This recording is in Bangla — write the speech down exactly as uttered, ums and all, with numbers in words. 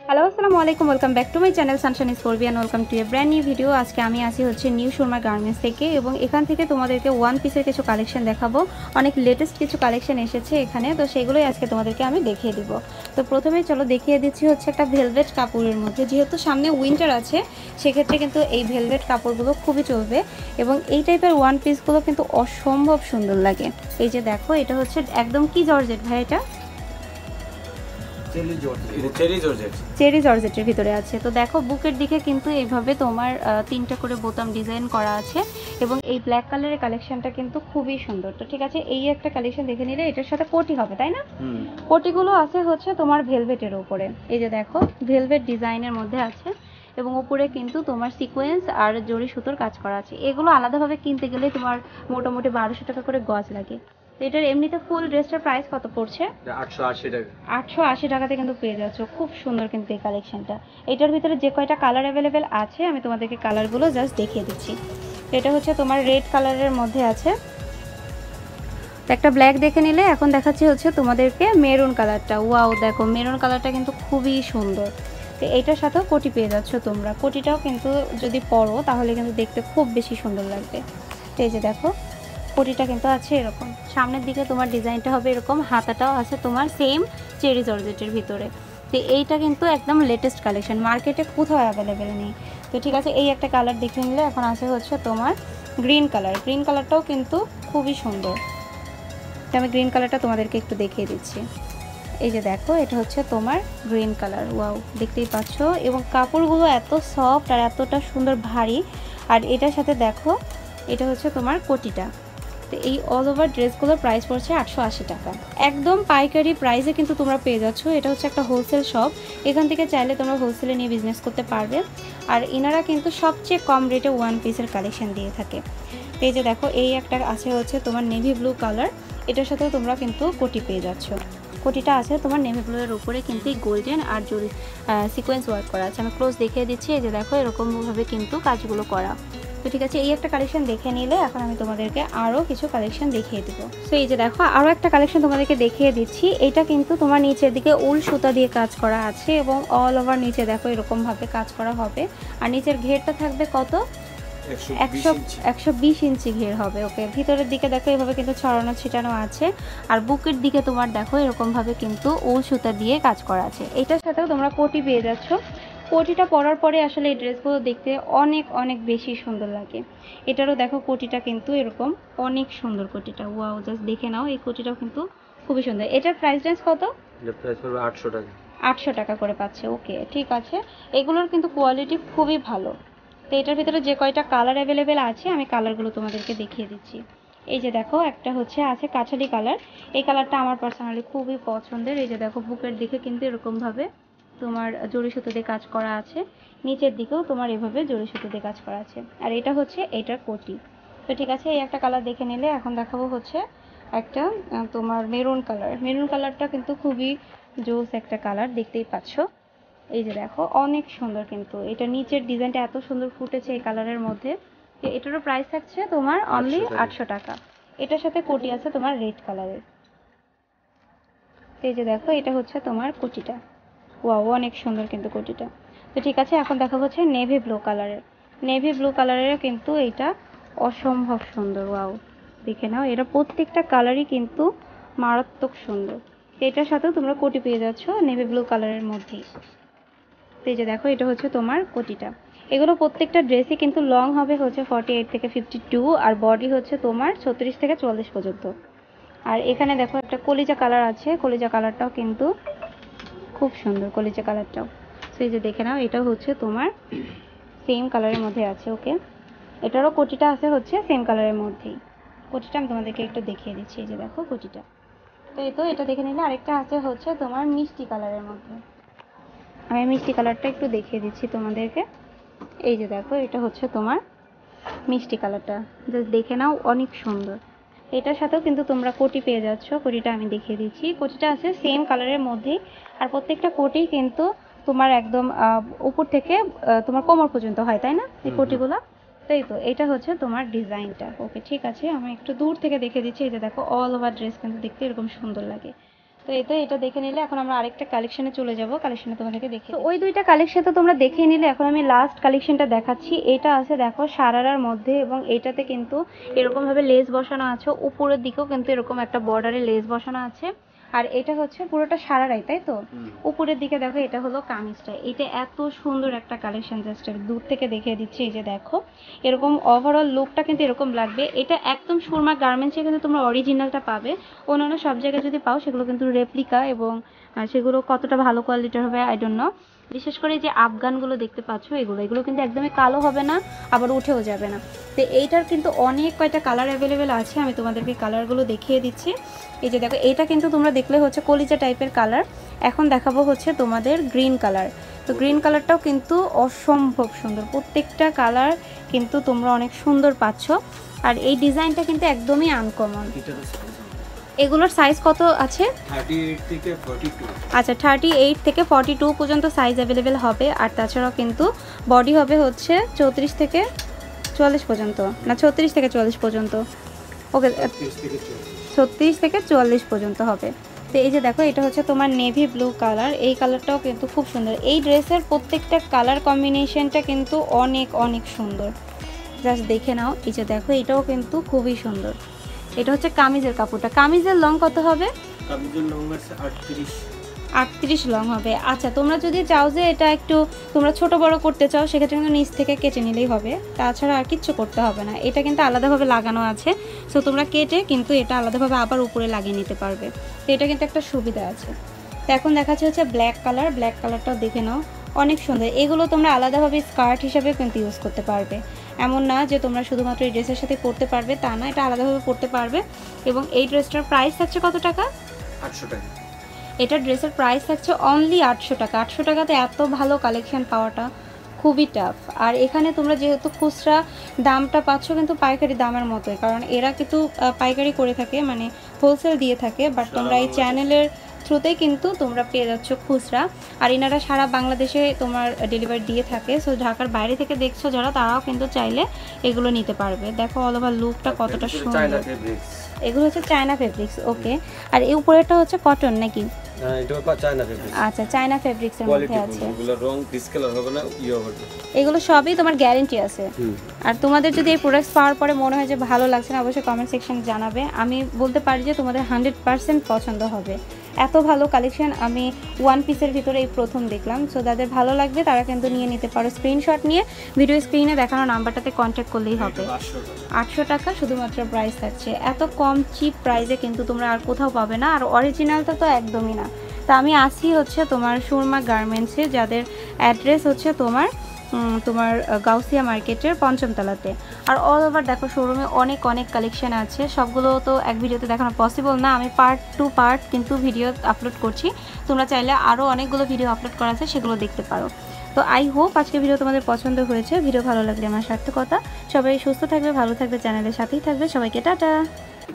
হ্যালো আসসালামু আলাইকুম, welcome back to my channel sunshine is করবি and welcome to a brand new video. আজকে আমি আসি হচ্ছে নিউ সুরমা গার্মেন্টস থেকে এবং এখান থেকে তোমাদেরকে ওয়ান পিসের কিছু কালেকশন দেখাবো। অনেক লেটেস্ট কিছু কালেকশন এসেছে এখানে, তো সেগুলোই আজকে তোমাদেরকে আমি দেখিয়ে দিব। তো প্রথমেই চলো দেখিয়ে দিচ্ছি হচ্ছে একটা ভেলভেট কাপড়ের মধ্যে। যেহেতু সামনে উইন্টার আছে সেক্ষেত্রে কিন্তু এই ভেলভেট কাপড়গুলো খুবই চলবে এবং এই টাইপের ওয়ান পিসগুলো কিন্তু অসম্ভব সুন্দর লাগে। এই যে দেখো, এটা হচ্ছে একদম কি জর্জেট ভাই, এটা চেরি জর্জেটের ভিতরে আছে। তো দেখো বুকের দিকে কিন্তু এইভাবে তোমার তিনটা করে বোতাম ডিজাইন করা আছে এবং এই ব্ল্যাক কালারের কালেকশনটা কিন্তু খুবই সুন্দর। তো ঠিক আছে, এই একটা কালেকশন দেখে নিলে এটার সাথে কোটি হবে, তাই না? কোটিগুলো আছে হচ্ছে তোমার ভেলভেটের উপরে। এই যে দেখো ভেলভেট ডিজাইনের মধ্যে আছে এবং উপরে কিন্তু তোমার সিকোয়েন্স আর জরি সুতোর কাজ করা আছে। এগুলো আলাদাভাবে কিনতে গেলে তোমার মোটামুটি বারোশো টাকা করে গজ লাগে। তো এটার এমনিতে ফুল ড্রেসটার প্রাইস কত পড়ছে? আটশো আশি টাকা। আটশো আশি টাকাতে কিন্তু পেয়ে যাচ্ছ। খুব সুন্দর কিন্তু এই কালেকশনটা। এটার ভিতরে যে কয়টা কালার অ্যাভেলেবেল আছে আমি তোমাদেরকে কালারগুলো জাস্ট দেখিয়ে দিচ্ছি। এটা হচ্ছে তোমার রেড কালারের মধ্যে আছে, একটা ব্ল্যাক দেখে নিলে। এখন দেখাচ্ছি হচ্ছে তোমাদেরকে মেরুন কালারটা। ওয়াও, দেখো মেরুন কালারটা কিন্তু খুবই সুন্দর। তো এইটার সাথেও কোটি পেয়ে যাচ্ছ তোমরা। কোটিটাও কিন্তু যদি পরো তাহলে কিন্তু দেখতে খুব বেশি সুন্দর লাগবে। এই যে দেখো কোটিটা কিন্তু আছে এরকম, সামনের দিকে তোমার ডিজাইনটা হবে এরকম, হাতাটাও আছে তোমার সেম চেরি জর্জেটের ভিতরে। তো এইটা কিন্তু একদম লেটেস্ট কালেকশন, মার্কেটে কোথাও অ্যাভেলেবেল নেই। তো ঠিক আছে, এই একটা কালার দেখে নিলে। এখন আছে হচ্ছে তোমার গ্রিন কালার। গ্রিন কালারটাও কিন্তু খুবই সুন্দর। তো আমি গ্রিন কালারটা তোমাদেরকে একটু দেখিয়ে দিচ্ছি। এই যে দেখো, এটা হচ্ছে তোমার গ্রিন কালার। ওয়াও, দেখতেই পাচ্ছ। এবং কাপড়গুলো এত সফট আর এতটা সুন্দর ভারী। আর এটার সাথে দেখো এটা হচ্ছে তোমার কোটিটা। তো এই অল ওভার ড্রেসগুলোর প্রাইস পড়ছে আটশো আশি টাকা, একদম পাইকারি প্রাইসে কিন্তু তোমরা পেয়ে যাচ্ছ। এটা হচ্ছে একটা হোলসেল শপ, এখান থেকে চাইলে তোমরা হোলসেলে নিয়ে বিজনেস করতে পারবে। আর এনারা কিন্তু সবচেয়ে কম রেটে ওয়ান পিসের কালেকশন দিয়ে থাকে। এই যে দেখো, এই একটা আছে হচ্ছে তোমার নেভি ব্লু কালার, এটার সাথেও তোমরা কিন্তু কোটি পেয়ে যাচ্ছ। কোটিটা আছে তোমার নেভি ব্লু এর উপরে কিন্তু গোল্ডেন আর জরি সিকোয়েন্স ওয়ার্ক করা আছে। আমি ক্লোজ দেখিয়ে দিচ্ছি। এই যে দেখো এরকমভাবে কিন্তু কাজগুলো করা। তো ঠিক আছে, এই একটা কালেকশন দেখে নিলে এখন আমি তোমাদেরকে আরও কিছু কালেকশন দেখিয়ে দেবো। সো এই যে দেখো আরও একটা কালেকশন তোমাদেরকে দেখিয়ে দিচ্ছি। এটা কিন্তু তোমার নিচের দিকে উল সুতা দিয়ে কাজ করা আছে এবং অল ওভার নিচে দেখো এরকমভাবে কাজ করা হবে। আর নিচের ঘেরটা থাকবে কত? একশো একশো বিশ ইঞ্চি ঘের হবে। ওকে, ভিতরের দিকে দেখো এভাবে কিন্তু ছড়ানো ছিটানো আছে। আর বুকের দিকে তোমার দেখো এরকমভাবে কিন্তু উল সুতা দিয়ে কাজ করা আছে। এটার সাথেও তোমরা কোটি পেয়ে যাচ্ছ। কোটিটা পরার পরে আসলে এই ড্রেসগুলো দেখতে অনেক অনেক বেশি সুন্দর লাগে। এটারও দেখো কোটিটা কিন্তু এরকম অনেক সুন্দর কোটিটা। ওয়াও, জাস্ট দেখে নাও, এই কোটিটাও কিন্তু খুবই সুন্দর। এটার প্রাইস রেঞ্জ কত? এর প্রাইস পড়বে আটশো টাকা। আটশো টাকা করে পাচ্ছে। ওকে, ঠিক আছে। এগুলোর কিন্তু কোয়ালিটি খুবই ভালো। তো এটার ভিতরে যে কয়টা কালার অ্যাভেলেবেল আছে আমি কালারগুলো তোমাদেরকে দেখিয়ে দিচ্ছি। এই যে দেখো, একটা হচ্ছে আছে কাছালি কালার। এই কালারটা আমার পার্সোনালি খুবই পছন্দের। এই যে দেখো বুকের দিকে কিন্তু এরকমভাবে তোমার জরি সুতো দিয়ে কাজ করা আছে, নিচের দিকেও তোমার এভাবে জরি সুতো দিয়ে কাজ করা আছে। আর এটা হচ্ছে এটার কোটি। তো ঠিক আছে, এই একটা কালার দেখে নিলে। এখন দেখাবো হচ্ছে একটা তোমার মেরুন কালার। মেরুন কালারটা কিন্তু খুবই জোস একটা কালার, দেখতেই পাচ্ছ। এই যে দেখো অনেক সুন্দর, কিন্তু এটা নিচের ডিজাইনটা এত সুন্দর ফুটেছে এই কালারের মধ্যে। এটারও প্রাইস থাকছে তোমার অনলি আটশো টাকা। এটার সাথে কোটি আছে তোমার রেড কালারের। এই যে দেখো, এটা হচ্ছে তোমার কোটিটা। ওয়াও, অনেক সুন্দর কিন্তু কোটিটা। তো ঠিক আছে, এখন দেখা হচ্ছে নেভি ব্লু কালারের। নেভি ব্লু কালারের কিন্তু এটা অসম্ভব সুন্দর। ওয়াও, দেখে নাও, এরা প্রত্যেকটা কালারই কিন্তু মারাত্মক সুন্দর। এটার সাথেও তোমরা কোটি পেয়ে যাচ্ছ নেভি ব্লু কালারের মধ্যেই। এই যে দেখো, এটা হচ্ছে তোমার কোটিটা। এগুলো প্রত্যেকটা ড্রেসই কিন্তু লং হবে হচ্ছে ফর্টি এইট থেকে ফিফটি টু আর বডি হচ্ছে তোমার ছত্রিশ থেকে চল্লিশ পর্যন্ত। আর এখানে দেখো একটা কলিজা কালার আছে, কলিজা কালারটাও কিন্তু খুব সুন্দর, কলিজা কালারটাও। সেই যে দেখে নাও, এটাও হচ্ছে তোমার সেম কালারের মধ্যে আছে। ওকে, এটারও কোটিটা আছে হচ্ছে সেম কালারের মধ্যেই। কোটিটা আমি তোমাদেরকে একটু দেখিয়ে দিচ্ছি। এই যে দেখো কোটিটা। তো এই তো এটা দেখে নিলে। আরেকটা আছে হচ্ছে তোমার মিষ্টি কালারের মধ্যে। আমি মিষ্টি কালারটা একটু দেখিয়ে দিচ্ছি তোমাদেরকে। এই যে দেখো, এটা হচ্ছে তোমার মিষ্টি কালারটা, জাস্ট দেখে নাও, অনেক সুন্দর। এটার সাথেও কিন্তু তোমরা কোটি পেয়ে যাচ্ছ। কোটিটা আমি দেখিয়ে দিচ্ছি। কোটিটা আছে সেম কালারের মধ্যেই। আর প্রত্যেকটা কোটি কিন্তু তোমার একদম উপর থেকে তোমার কোমর পর্যন্ত হয়, তাই না এই কোটিগুলো? তাই তো, এটা হচ্ছে তোমার ডিজাইনটা। ওকে, ঠিক আছে, আমি একটু দূর থেকে দেখে দিচ্ছি। এই যে দেখো অল ওভার ড্রেস কিন্তু দেখতে এরকম সুন্দর লাগে। তো তো এই তো এটা দেখে নিলে এখন আমরা আরেকটা কালেকশনে চলে যাব, কালেকশনে তোমাদেরকে দেখে। তো ওই দুইটা কালেকশন তো তোমরা দেখে নিলে, এখন আমি লাস্ট কালেকশনটা দেখাচ্ছি। এটা আছে দেখো সারারার মধ্যে, এবং এইটাতে কিন্তু এরকম ভাবে লেস বসানো আছে, উপরের দিকেও কিন্তু এরকম একটা বর্ডারে লেস বসানো আছে। আর এটা হচ্ছে পুরোটা সারারাই, তাই তো? উপরের দিকে দেখো এটা হলো কামিজটা। এটা এত সুন্দর একটা কালেকশন, জাস্ট দূর থেকে দেখিয়ে দিচ্ছি। এই যে দেখো এরকম ওভারঅল লুকটা কিন্তু এরকম লাগবে। এটা একদম সুরমা গার্মেন্টসে কিন্তু তোমরা অরিজিনালটা পাবে। অন্যান্য সব জায়গায় যদি পাও সেগুলো কিন্তু রেপ্লিকা, এবং সেগুলো কতটা ভালো কোয়ালিটির হবে আই ডোন্ট নো। বিশেষ করে যে আফগানগুলো দেখতে পাচ্ছ, এগুলো এগুলো কিন্তু একদমই কালো হবে না, আবার উঠেও যাবে না। তো এইটার কিন্তু অনেক কয়টা কালার অ্যাভেলেবেল আছে, আমি তোমাদেরকে কালারগুলো দেখিয়ে দিচ্ছি। এই যে দেখো এটা কিন্তু তোমরা দেখলে হচ্ছে কলিজা টাইপের কালার। এখন দেখাবো হচ্ছে তোমাদের গ্রিন কালার। তো গ্রিন কালারটাও কিন্তু অসম্ভব সুন্দর, প্রত্যেকটা কালার কিন্তু তোমরা অনেক সুন্দর পাচ্ছ। আর এই ডিজাইনটা কিন্তু একদমই আনকমন। এগুলোর সাইজ কত আছে? আচ্ছা থার্টি এইট থেকে ফর্টি টু পর্যন্ত সাইজ অ্যাভেলেবেল হবে। আর তাছাড়াও কিন্তু বডি হবে হচ্ছে চৌত্রিশ থেকে চুয়াল্লিশ পর্যন্ত, না ছত্রিশ থেকে চুয়াল্লিশ পর্যন্ত। ওকে ছত্রিশ থেকে চুয়াল্লিশ পর্যন্ত হবে। তো এই যে দেখো এটা হচ্ছে তোমার নেভি ব্লু কালার, এই কালারটাও কিন্তু খুব সুন্দর। এই ড্রেসের প্রত্যেকটা কালার কম্বিনেশনটা কিন্তু অনেক অনেক সুন্দর, জাস্ট দেখে নাও। এই যে দেখো এটাও কিন্তু খুবই সুন্দর। এটা হচ্ছে কামিজের কাপড়টা। কামিজের লং কত হবে? কামিজের লং আছে আটত্রিশ আটত্রিশ লং হবে। আচ্ছা তোমরা যদি চাও যে এটা একটু তোমরা ছোট বড় করতে চাও, সেক্ষেত্রে কিন্তু নিচ থেকে কেটে নিলেই হবে, তাছাড়া আর কিচ্ছু করতে হবে না। এটা কিন্তু আলাদাভাবে লাগানো আছে, সো তোমরা কেটে কিন্তু এটা আলাদাভাবে আবার উপরে লাগিয়ে নিতে পারবে। তো এটা কিন্তু একটা সুবিধা আছে। তো এখন দেখাচ্ছে হচ্ছে ব্ল্যাক কালার। ব্ল্যাক কালারটাও দেখে নাও, অনেক সুন্দর। এগুলো তোমরা আলাদাভাবে স্কার্ট হিসাবে কিন্তু ইউজ করতে পারবে। এমন না যে তোমরা শুধুমাত্র এই ড্রেসের সাথে পরতে পারবে, তা না, এটা আলাদাভাবে পরতে পারবে। এবং এই ড্রেসটার প্রাইস থাকছে কত টাকা? আটশো টাকা। এটা ড্রেসের প্রাইস থাকছে অনলি আটশো টাকা। আটশো টাকাতে এত ভালো কালেকশন পাওয়াটা খুবই টাফ। আর এখানে তোমরা যেহেতু খুচরা দামটা পাচ্ছ কিন্তু পাইকারি দামের মতোই, কারণ এরা কিন্তু পাইকারি করে থাকে, মানে হোলসেল দিয়ে থাকে। বাট তোমরা এই চ্যানেলের থ্রুতেই কিন্তু তোমরা পেয়ে যাচ্ছ খুচরা। আর এনারা সারা বাংলাদেশে তোমার ডেলিভারি দিয়ে থাকে। সো ঢাকার বাইরে থেকে দেখছো যারা, তারাও কিন্তু চাইলে এগুলো নিতে পারবে। দেখো অল ওভার লুকটা কতটা সুন্দর। এগুলো হচ্ছে চায়না ফেব্রিক্স। ওকে, আর এই উপরেরটা হচ্ছে কটন নাকি? না, এটা চায়না ফেব্রিক্স। আচ্ছা চায়না ফেব্রিক্সের মধ্যে আছে। এগুলো রং ডিসকালার হবে না, ইয়ে হবে না। এগুলো সবই তোমার গ্যারান্টি আছে। আর তোমাদের যদি এই প্রোডাক্টস পাওয়ার পরে মনে হয় যে ভালো লাগছে না, অবশ্যই কমেন্ট সেকশনে জানাবে। আমি বলতে পারি যে তোমাদের হান্ড্রেড পার্সেন্ট পছন্দ হবে। এত ভালো কালেকশন আমি ওয়ান পিসের ভিতরে এই প্রথম দেখলাম। সো যাদের ভালো লাগবে তারা কিন্তু নিয়ে নিতে পারো। স্ক্রিনশট নিয়ে ভিডিও স্ক্রিনে দেখানো নাম্বারটাতে কন্ট্যাক্ট করলেই হবে। আটশো টাকা শুধুমাত্র প্রাইস থাকছে। এত কম চিপ প্রাইসে কিন্তু তোমরা আর কোথাও পাবে না। আর অরিজিনালটা তো একদমই না। তা আমি আসি হচ্ছে তোমার সুরমা গার্মেন্টসে, যাদের অ্যাড্রেস হচ্ছে তোমার তোমার গাউসিয়া মার্কেটের পঞ্চম তলাতে। আর অল ওভার দেখো শোরুমে অনেক অনেক কালেকশন আছে, সবগুলো তো এক ভিডিওতে দেখানো পসিবল না। আমি পার্ট টু পার্ট কিন্তু ভিডিও আপলোড করছি। তোমরা চাইলে আরও অনেকগুলো ভিডিও আপলোড করা আছে, সেগুলো দেখতে পারো। তো আই হোপ আজকে ভিডিও তোমাদের পছন্দ হয়েছে। ভিডিও ভালো লাগলে আমার সার্থকতা। সবাই সুস্থ থাকবে, ভালো থাকবে, চ্যানেলের সাথেই থাকবে। সবাইকে টাটা।